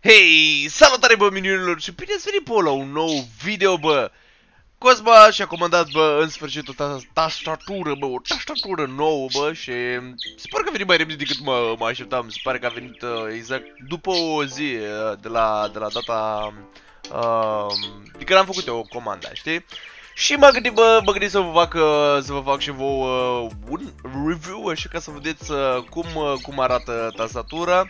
Hei, salutare bă minunilor și bine ați venit la un nou video bă. Cosma și-a comandat bă în sfârșit o tastatură bă, o tastatură nouă bă și se pare că a venit mai repede decât mă așteptam. Se pare că a venit exact după o zi de la data de când am făcut eu comanda, știi? Și m-am gândit, bă, să vă fac și vouă un review, așa ca să vedeți cum arată tastatura.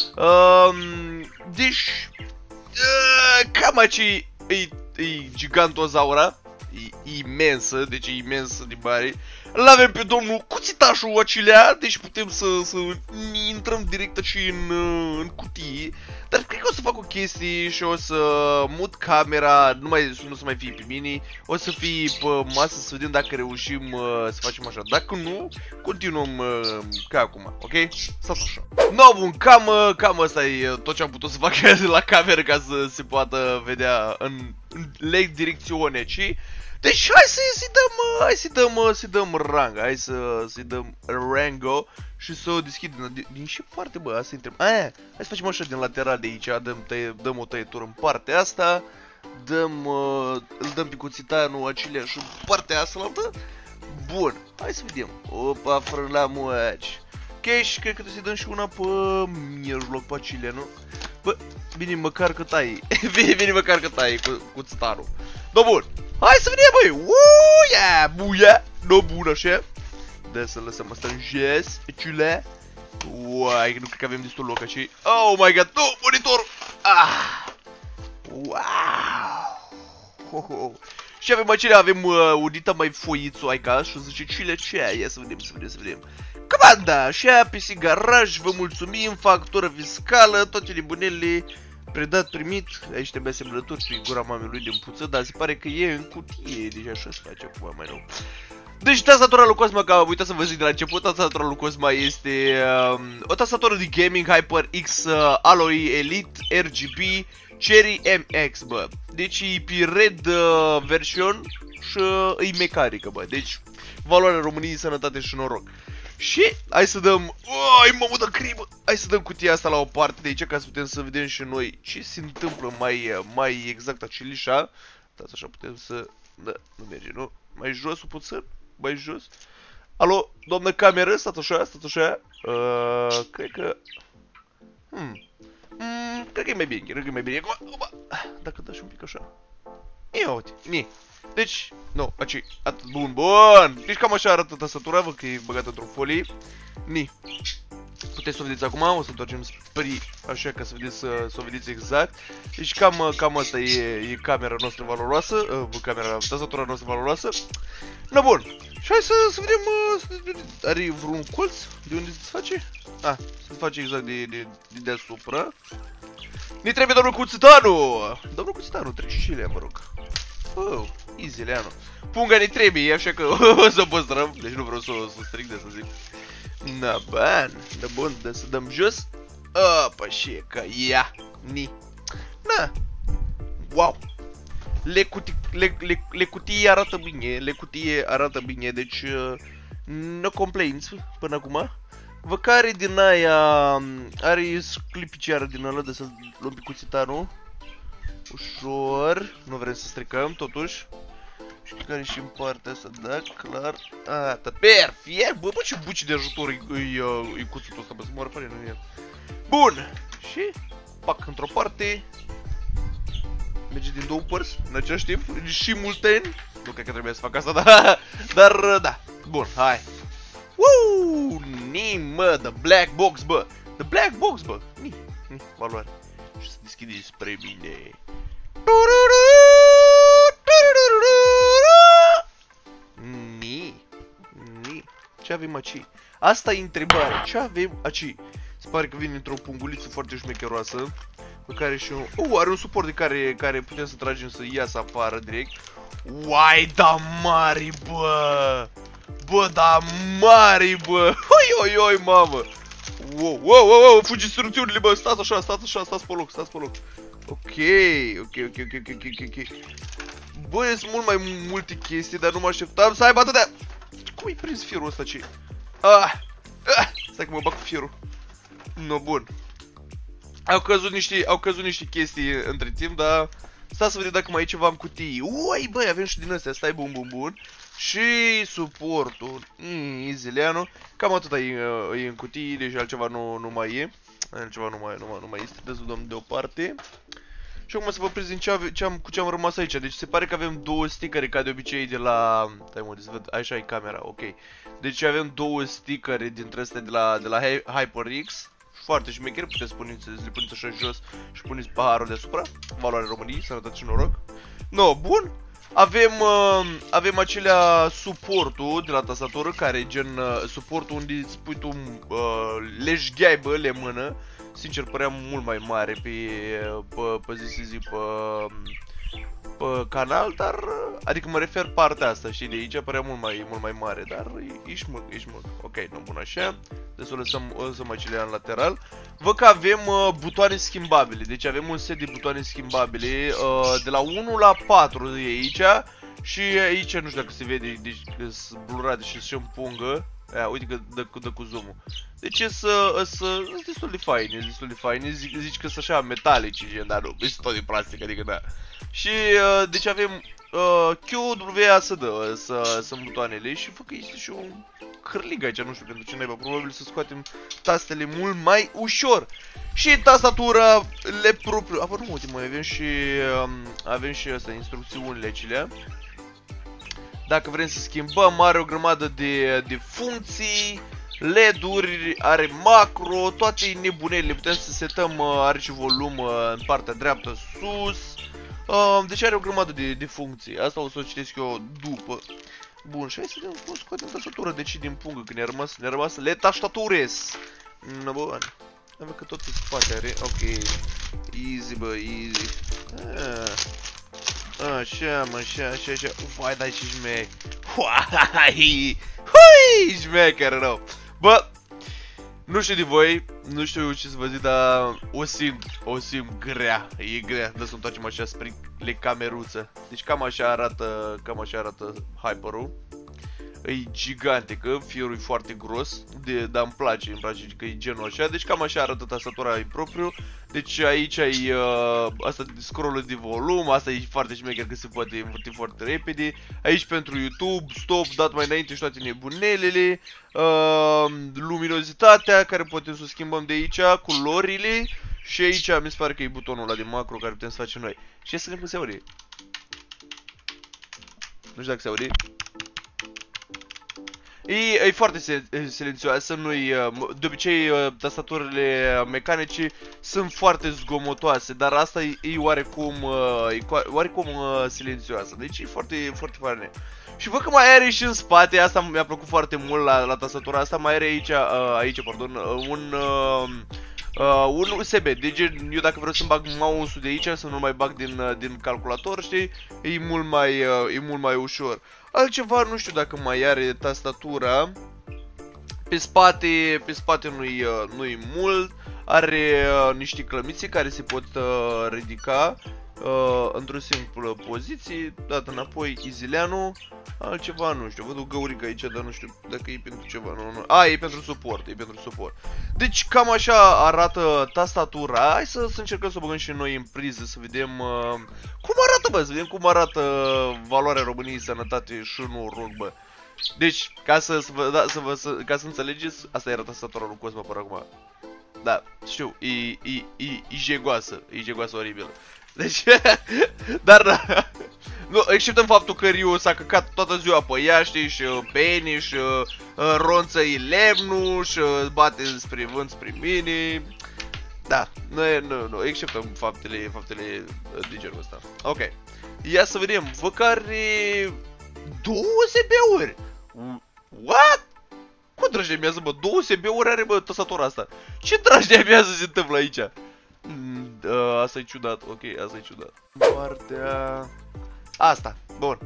Deci, cam aici e gigantozaura, e imensă, deci e imensă de mare. L-avem pe domnul cuțitașul acelea, deci putem să intrăm direct și în cutie. Dar cred că o să fac o chestie și o să mut camera, nu să mai fie pe mine, o să fie pe masă să vedem dacă reușim să facem așa. Dacă nu, continuăm ca acum, ok? Stați așa. No, bun, cam asta e tot ce am putut să fac la cameră ca să se poată vedea în direcțiune, ci? Deci hai să-i dăm rang, hai să-i dăm rango și să o deschidem. Din ce parte, bă, asta întreb. Hai să facem așa din lateral de aici, dăm o tăietură în partea asta, îl dăm pe cuțitanul acelea și în partea asta la altă. Bun, hai să vedem. Opa, frălamul aici. Ok, și cred că trebuie să-i dăm și una pe mijloc, pe acelea, nu? Bă, bine măcar că tai. Bine măcar că tai cuțitanul. Da, bun. Hai să vedem, băi! Uia, buia! No, bun, așa. Da, să lăsăm asta în jos, ciule. Uai, nu cred că avem destul loc aici. Oh my god, no, monitorul! Ah! Wow! Și avem acelea, avem unita mai foițoaica și o zice, ciule, ce aia? Ia să vedem. Comanda, așa, PC Garaj, vă mulțumim, factură fiscală, toate nebunele. Predat, primit, aici trebuie semnături pe gura mamei lui din puță, dar se pare că e în cutie, deci așa se face acum mai nou. Deci tastatura lui Cosma, că am uitat să vă zic de la început, tastatura lui Cosma este o tastatură de gaming HyperX Alloy Elite RGB Cherry MX, bă. Deci e pe red version și e mecanică, bă. Deci valoarea României, sănătate și noroc. Și hai să dăm, mamă de crimă, hai să dăm cutia asta la o parte de aici ca să putem să vedem și noi ce se întâmplă mai exact acelișa. Dați așa putem să, da, nu merge, nu? Mai jos puțin, mai jos. Alo, doamnă cameră, stați așa, cred că, cred că e mai bine, Opa, dacă dai și un pic așa. Ia uite, Deci, nu, atât, bun. Deci cam așa arată tastatura, văd că e băgată într-o folie. Puteți să o vedeți acum, o să întoarcem spre așa ca să o vedeți exact. Deci cam asta e camera noastră valoroasă, tastatura noastră valoroasă. Na bun, și hai să vedem, are vreun colț de unde se face? Se face exact de deasupra. Ne trebuie domnul Cuțitanu! Domnul Cuțitanu, treci și le, mă rog. Oh, easy, Leanu. Punga ne trebuie, așa că o să păstrăm. Deci nu vreau să stric de să zic. Na, bun, de să dăm jos. Opa, și că ia, Na, wow. Le cutie arată bine, deci no complaints până acum. Vă care din aia are sclipiciară din ăla de să luăm pe cuțitanul. Ușor, nu vrem să stricăm totuși. Și care și în partea asta, da, clar. Perfect, bă, ce buci de ajutor e cuțitul ăsta, bă, să moară fără în el. Bun, și pac într-o parte. Merge din două părți, în același timp, și multen. Nu cred că trebuie să fac asta, dar da, bun, hai. Mă, the black box, bă. The black box, bă. Valoare. Și să deschide spre mine. Ce avem aici? Asta e întrebarea. Ce avem aici? Se pare că vine într-o punguliță foarte șmecheroasă. Pe care și un... are un suport de care putem să tragem să iasă afară direct. Uai, da mare, bă! Bă, da mare, bă! Oi, mamă! Wow, fugi instrucțiunile, bă! Stați așa, stați pe loc. Ok. Bă, sunt mult mai multe chestii, dar nu mă așteptam să aibă atâtea... Cum i prins firul ăsta, ce? Stai că mă bag cu firul. No, bun. Au căzut niște chestii între timp, dar stai să vedem dacă mai e ceva în cutii. Ui, băi, avem și din astea, stai, bun. Și suportul, Easy-leanu. Cam atâta e în cutii, deci altceva nu mai e. Altceva nu mai este, dă-ți dăm deoparte. Și acum să vă prezint cu ce am rămas aici. Deci se pare că avem două stickere ca de obicei de la... Stai mă, să văd, așa e camera, ok. Deci avem două stickere dintre astea de la HyperX. Foarte șmecheri, puteți le puneți așa jos și puneți paharul deasupra. Valoare României, sănătate și noroc. No, bun. Avem acelea suportul de la tastatură, care e gen suportul unde îți pui tu leșgheaibă, mână. Sincer, părea mult mai mare pe canal, dar adică mă refer partea asta, știi, de aici părea mult mai mare, dar ești mult. Ok, nu bun așa. Deci să lăsăm acelea în lateral. Văd că avem butoane schimbabile. Deci avem un set de butoane schimbabile de la 1 la 4 de aici. Și aici nu știu dacă se vede, deci sunt blurate și se împungă. Ia, uite că dă cu zoom-ul. Deci sunt destul de faine, zici că sunt așa metalici, gen, dar nu, sunt tot de plastic, adică da. Și deci avem Q, W, A, S, D, sunt butoanele și văd că este și un hârlig aici, nu știu pentru ce naiba, probabil să scoatem tastele mult mai ușor. Și tastatura le propriu, apă nu uite, mai avem și asta, instrucțiunile acelea. Dacă vrem să schimbăm, are o grămadă de funcții, LED-uri, are macro, toate nebunelele, putem să setăm, are și volum în partea dreaptă sus. Deci are o grămadă de funcții, asta o să o citesc eu după. Bun, și hai să vedem cum scoatem tastatura, deci din pungă, că ne-a rămas le tastatures. Bun, văd că tot în spate are, ok, easy bă, easy. Așa, mă, așa. Vai, dai și șmec. Hui, șmecher rău. Bă, nu știu de voi, nu știu ce să vă zic, dar o simt grea. E grea, dă să întoarcem așa spre cameruță. Deci cam așa arată Hyper-ul. E gigantică, fiorul e foarte gros, dar îmi place că e genul așa. Deci cam așa arată tastatura ei propriu. Deci aici ai asta de scroll de volum, asta e foarte șmecher că se poate învârti foarte repede. Aici pentru YouTube, stop, dat mai înainte și toate nebunelele. Luminozitatea, care putem să o schimbăm de aici, culorile. Și aici mi se pare că e butonul ăla de macro care putem să facem noi. Și să vedem cum se aude. Nu știu dacă se aude. E foarte silențioasă, de obicei tastaturile mecanice sunt foarte zgomotoase, dar asta e oarecum silențioasă, deci e foarte faină. Și văd că mai are și în spate, asta mi-a plăcut foarte mult la tastatura asta, mai are aici un USB, deci eu dacă vreau să-mi bag mouse-ul de aici, să nu mai bag din calculator, știi, e mult mai ușor. Altceva nu știu dacă mai are tastatura. Pe spate nu-i mult. Are niște clămițe care se pot ridica într-o simplă poziție. Dat înapoi, easy-leanu. Altceva nu știu, văd o găurică aici, dar nu știu dacă e pentru ceva, nu. E pentru suport, Deci cam așa arată tastatura. Hai să încercăm să o băgăm și noi în priză, să vedem cum arată, bă, să vedem cum arată valoarea României, sănătate și noroc, bă. Deci, ca să înțelegeți, asta era tastatura lui Cosma până acum. Da, știu, e jegoasă oribil. Deci, dar, nu, exceptăm faptul că Ryu s-a căcat toată ziua pe ea, știi, și Penny, și ronță-i lemnul, și bate spre vânt, spre mine. Da, nu, exceptăm faptele de genul ăsta. Ok, ia să vedem, văd că are 2 USB-uri. What? Cum dragi de miază, bă? 2 USB-uri are, bă, tastatura asta. Ce dragi de miază se întâmplă aici? Asta e ciudat, ok, asta e ciudat. Partea asta, bun.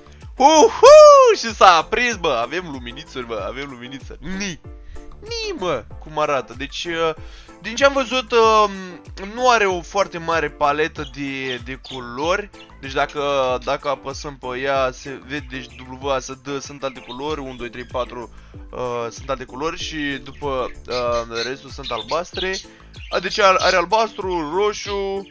Și s-a aprins, bă, avem luminițuri, bă, avem luminiță. Ni, mă, cum arată. Deci, din ce am văzut, nu are o foarte mare paletă de culori. Deci dacă apăsăm pe ea, se vede, deci WASD sunt alte culori, 1, 2, 3, 4 sunt alte culori și după restul sunt albastre. Deci are albastru, roșu.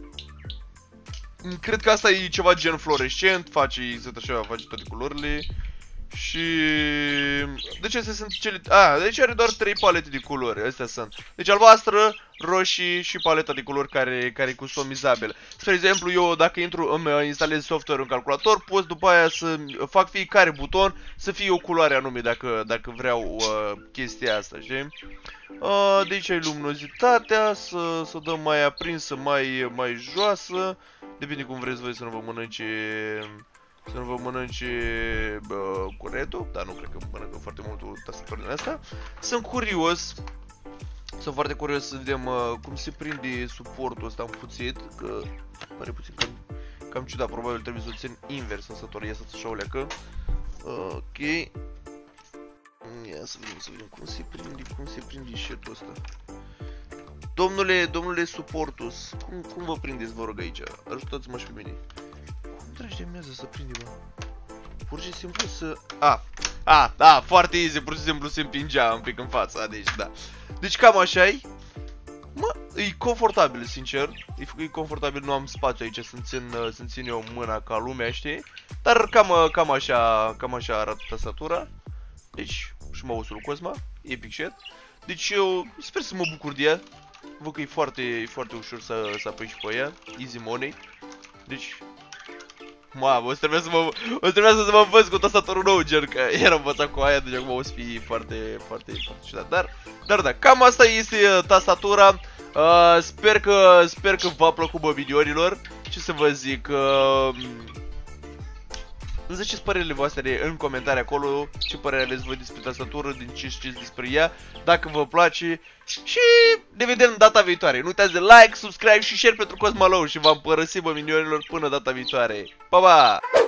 Cred că asta e ceva gen fluorescent, face exact așa, face toate culorile. Și... Deci astea sunt cele... deci are doar 3 palete de culori, astea sunt. Deci albastră, roșii și paleta de culori care e customizabilă. Spre exemplu, eu dacă îmi instalez software în calculator, pot după aia să fac fiecare buton să fie o culoare anume dacă vreau chestia asta, știi? Deci ai luminozitatea, să dăm mai aprinsă, mai joasă. Depinde cum vreți voi să nu vă mănânce curentul, dar nu cred că mănâncă foarte mult tastaturile astea. Sunt foarte curios să vedem cum se prinde suportul ăsta împuțit, că pare puțin cam ciudat, probabil trebuie să o țin invers în sătoria asta, așa o leacă. Ok. Ia să vedem cum se prinde shit-ul ăsta. Domnule Suportus, cum vă prindeți, vă rog, aici? Ajutați-mă și pe mine. Cum dragi de mează să prinde, mă? Pur și simplu să... foarte easy, pur și simplu se împingea un pic în fața, deci da. Deci cam așa-i. Mă, e confortabil, sincer. E confortabil, nu am spațiu aici să-mi țin eu mâna ca lumea, știi? Dar cam așa arată tastatura. Deci, și mouse-ul Cosma, epic shit. Deci eu sper să mă bucur de ea. Văd că e foarte ușor să apeși pe ea. Easy money. Deci... Mamă, o să trebuia să mă învăț cu tastaturul nou, gen, că eram învățat cu aia, deci acum o să fie foarte ciudat. Dar da, cam asta este tastatura. Sper că v-a plăcut, bă, videoilor. Ce să vă zic, îmi ziceți părerile voastre în comentarii acolo, ce părere aveți voi despre tastatură, din ce știți despre ea, dacă vă place. Și ne vedem data viitoare. Nu uitați de like, subscribe și share pentru Cosmalou și v-am părăsit, bă, minionilor, până data viitoare. Pa, pa!